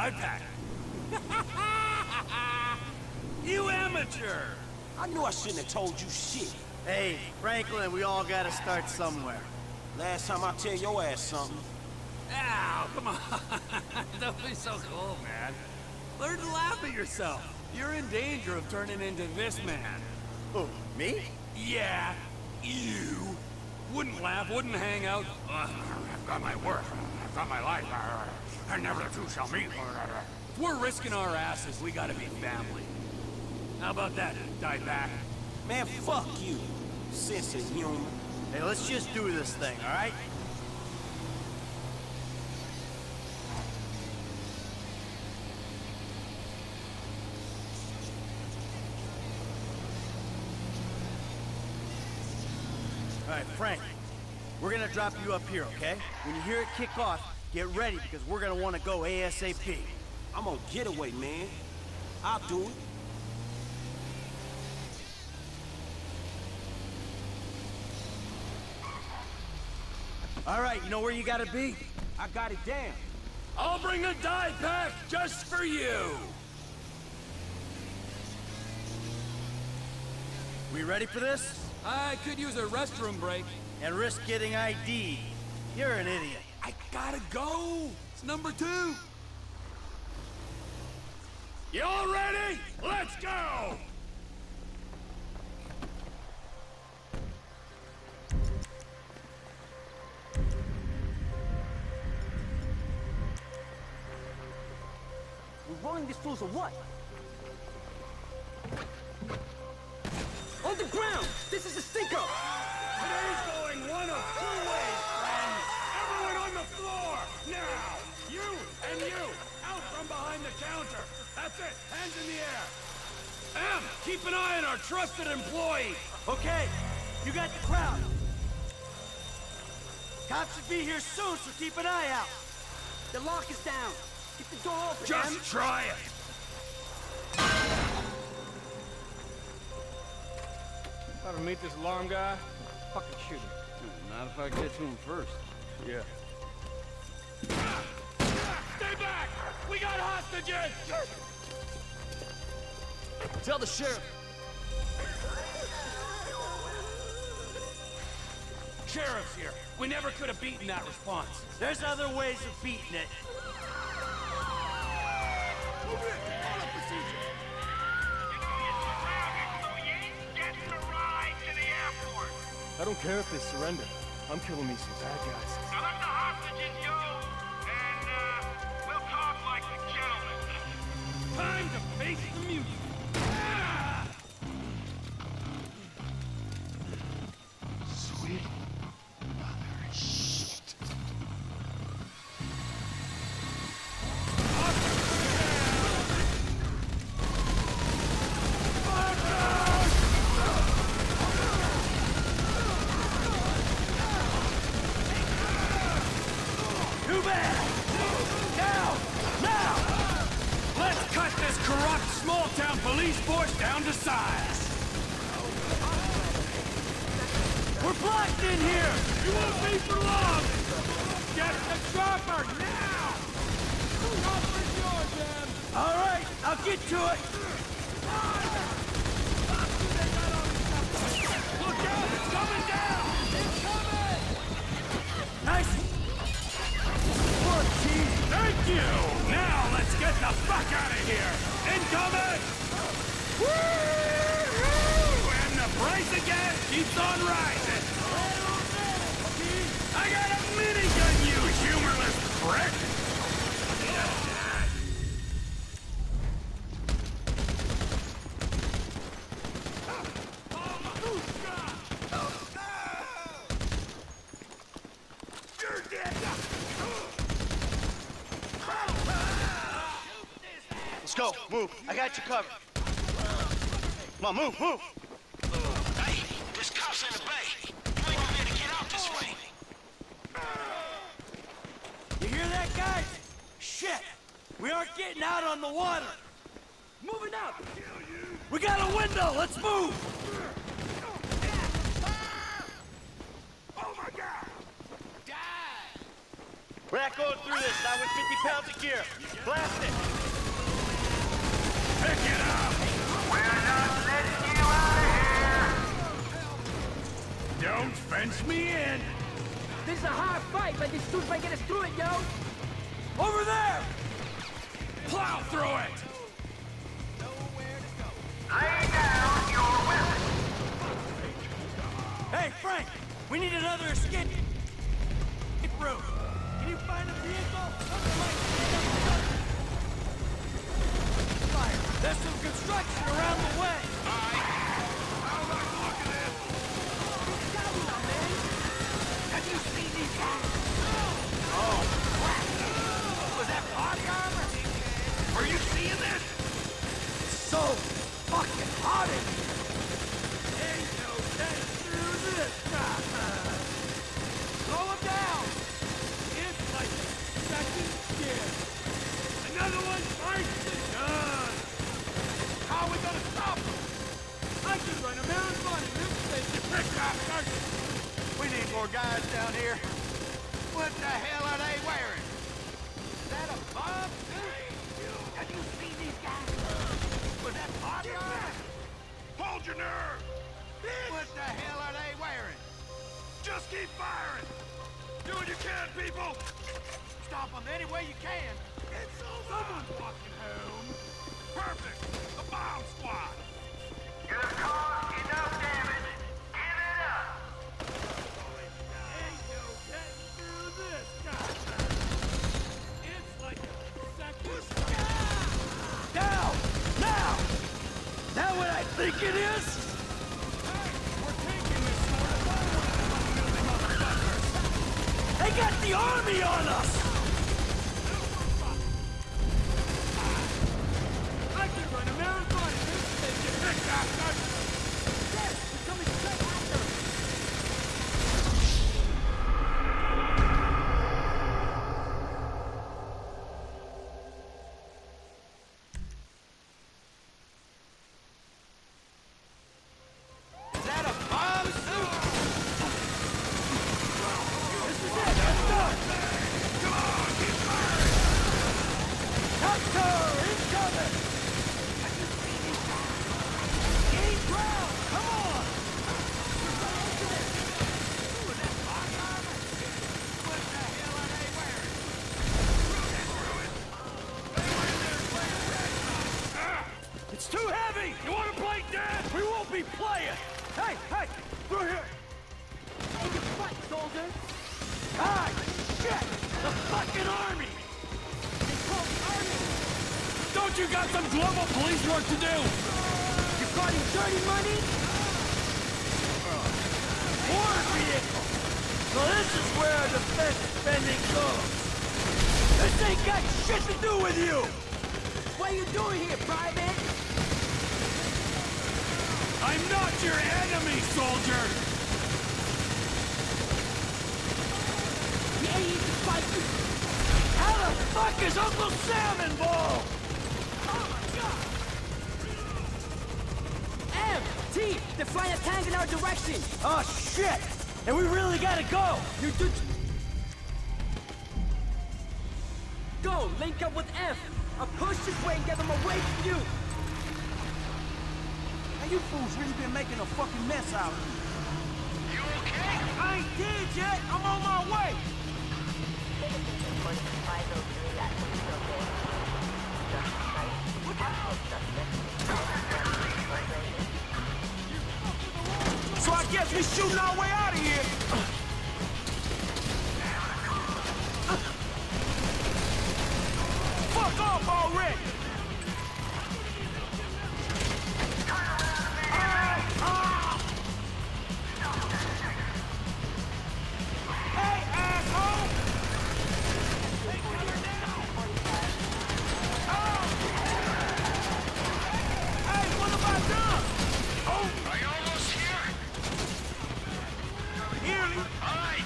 dive pack. You amateur! I knew I shouldn't have told you shit. Hey, Franklin, we all gotta start somewhere. Last time I tell your ass something. Ow, come on. Don't be so cool, man. Learn to laugh at yourself. You're in danger of turning into this man. Who, me? Yeah, you. Wouldn't laugh, wouldn't hang out. I've got my work. I've got my life. And never the two shall meet. If we're risking our asses, we gotta be family. How about that, die back? Man, fuck you, sense of humor. Hey, let's just do this thing, all right? All right, Frank, we're gonna drop you up here, okay? When you hear it kick off, get ready because we're gonna want to go ASAP. I'm on getaway, man. I'll do it. All right, you know where you gotta be? I got it down. I'll bring a die pack just for you. We ready for this? I could use a restroom break. And risk getting ID. You're an idiot. I gotta go. It's number 2. You all ready? Let's go! We're rolling these fools or what? On the ground! This is a stinker! Today's going one of 2 ways, friends. Everyone on the floor! Now! You and you! Out from behind the counter! That's it! Hands in the air! Em, keep an eye on our trusted employee! Okay, you got the crowd. Cops should be here soon, so keep an eye out. The lock is down. Get the door open, Just Em. try it! Ever meet this alarm guy? Fucking shoot him. Not if I get to him first. Yeah. Stay back! We got hostages! Tell the sheriff. Sheriff's here. We never could have beaten that response. There's other ways of beating it. I don't care if they surrender. I'm killing me some bad guys. Now let the hostages go, and we'll talk like the gentlemen. Time to face the music. Sweet mother shit. Too bad! Now! Let's cut this corrupt small-town police force down to size! We're blocked in here! You won't be for long! Get the chopper, now! Chopper's yours, man! All right, I'll get to it. Look out! It's coming down! It's coming! Nice. Thank you! Now let's get the fuck out of here! Incoming! Woo! And the price of gas keeps on rising! I got a minigun, you humorless prick! You're dead! Let's go. Move. I got you covered. Come on, move, move. Hey, there's cops in the bay. You ain't gonna be able to get out this way. You hear that, guys? Shit. We aren't getting out on the water. Moving out! We got a window. Let's move. Oh my god! We're not going through this, not with 50 pounds of gear. Blast it! Pick it up! We're not letting you out of here! Don't fence me in! This is a hard fight, but these dudes might get us through it, yo! Over there! Plow through it! Lay down your weapon! Hey, Frank! We need another escape route. Can you find a vehicle? Something like fire. There's some construction around the way. Have you seen these guys? Was that body armor? Are you seeing this? So fucking hot in here. Ain't no getting through this. Slow him down. It's like a second skin. Another one bites the dust. How are we gonna stop him? I can run a marathon in this thing. We need more guys down here. What the hell are they wearing? Is that a bomb suit? Have you seen these guys? Was that body armor? Hold your nerve! What the hell are they wearing? Just keep firing! Do what you can, people! Stop them any way you can! It's over! Someone's walking home! Perfect! The bomb squad! You have caused enough damage! Give it up! Ain't no getting through this, guys. It's like a second. Down! Now! Is that what I think it is? We're taking this sort of unyielding motherfuckers! They got the army on us! I can run a marathon in this thing, you big bastard! Yes, we're coming straight after us! Is that a bomb suit? This is it! Let's go! Come on, keep firing! Tucker, incoming! Gain ground! Come on! What the hell are they wearing? It's too heavy! You wanna play dead? We won't be playing! Hey, hey! Through here! Take your fight, soldier! Ah, shit! The fucking army! They call the army! Don't you got some global police work to do? You call him dirty money? War vehicle! So this is where our defense spending goes! This ain't got shit to do with you! What are you doing here, Private? I'm not your enemy, soldier! You ain't even fight you! How the fuck is Uncle Sam involved? M! T! They're flying a tank in our direction! Oh shit! And we really gotta go! You do... Go! Link up with F! I'll push this way and get them away from you! Hey, you fools really been making a fucking mess out of me. You okay? I ain't dead yet! I'm on my way! So I guess we shooting our way out of here! Fuck off already! Hey, asshole! Hey, what have I done? Oh, are you almost here? Nearly. All right.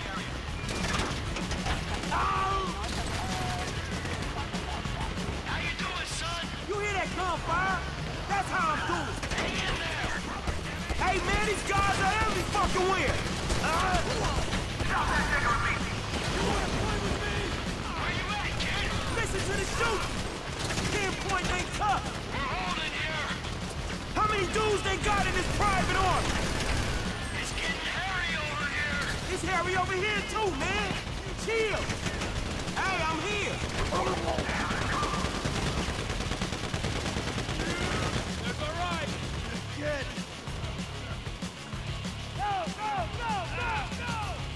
How you doing, son? You hear that gunfire? That's how I'm doing. Hang in there. Hey, man, these guys are every fucking where. Stop that nigger with me. You wanna play with me? to the shoot! Pinpoint ain't tough! We're holding here. How many dudes they got in this private army? It's getting hairy over here. It's Harry over here too, man! Chill! Hey, I'm here! That's all right. Good. Go, go, go, go, go!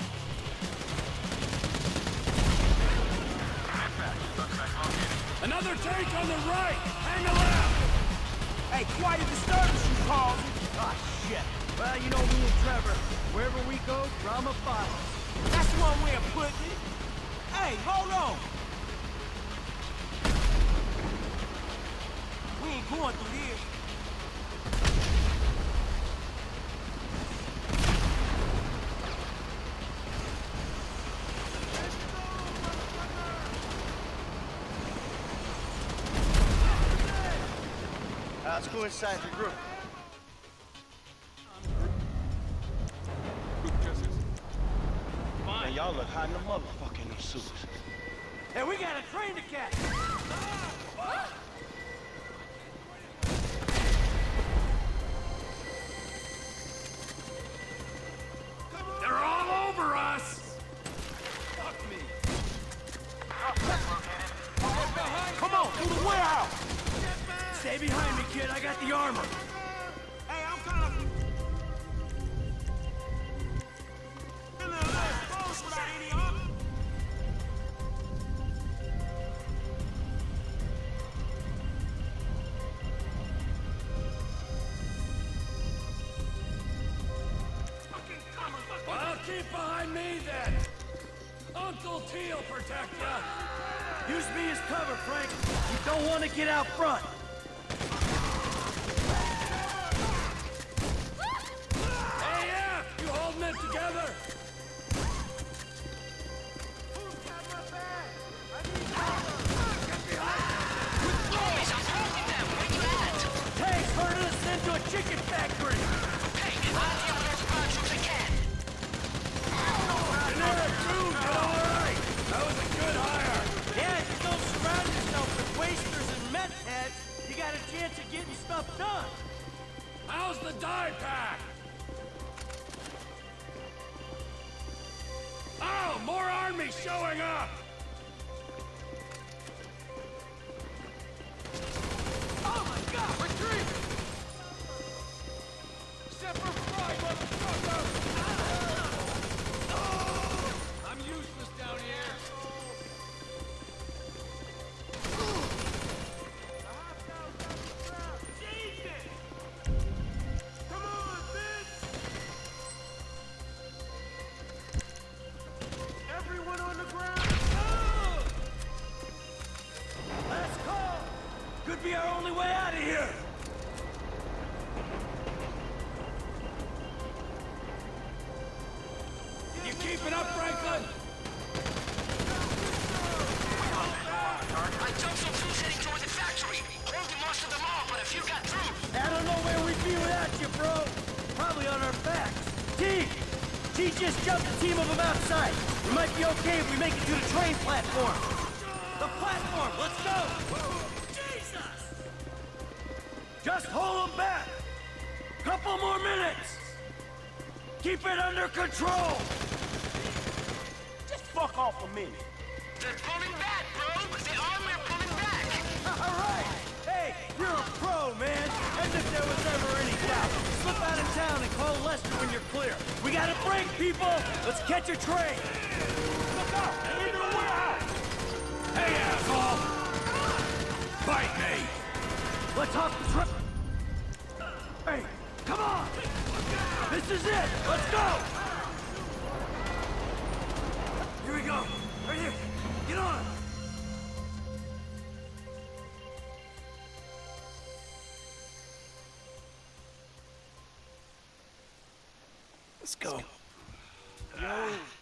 Another tank on the right. Hang a left. Hey, quite a disturbance you caused. Ah, shit. Well, you know me and Trevor. Wherever we go, drama follows. That's one way of putting it. Hey, hold on. We ain't going through here. Let's go inside the group. Man, y'all look hot in the motherfucker in these suits. Hey, we got a train to catch. They're all over us. Come on, through the warehouse. Stay behind me, kid. I got the armor. Hey, I'm kind of... exposed without any armor. Well, keep behind me then. Uncle Teel protect ya. Use me as cover, Frank. You don't want to get out front. AF, you holding it together? Homies, I'm holding them. Where you at? Tanks herding us into a chicken factory. Okay, I'll deal with those ground troops again. Generic crew did all right. That was a good hire. Yeah, if you don't surround yourself with wasters and meth heads, you got a chance of getting stuff done. How's the die pack? Oh, more army showing up. Oh my God, retreat! Semper Fi, motherfucker! I'm useless down here. Jesus! Come on, bitch! Everyone on the ground! Let's go. Could be our only way out of here. You keeping up, Franklin? I jumped some troops heading towards the factory. Holding most of them off, but a few got through. I don't know where we'd be without you, bro. Probably on our backs. T! T just jumped a team of them outside. We might be okay if we make it to the train platform. The platform, let's go! Jesus! Just hold them back. Couple more minutes. Keep it under control. Just fuck off a minute. They're pulling back, bro. The army are pulling back. All right. Hey, you're a pro, man. As if there was ever any doubt. Slip out of town and call Lester when you're clear. We got a break, people. Let's catch a train. Look out! Into the warehouse! Hey, asshole! Fight me! Let's hop the trip. Hey, come on. This is it. Let's go. Here we go. Right here. Get on. Let's go. Yo,